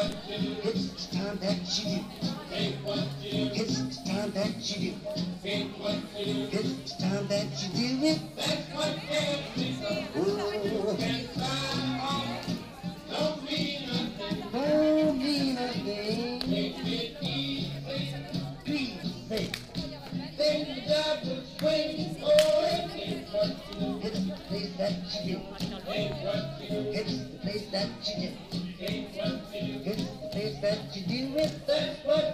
It's the time that you do. It's the time that you do. It's the time that you do it. Oh, don't mean a thing. Please say. Then the job will swing. Oh, it's the place that you do. It's the place that you do. It's the place that you do it. That's what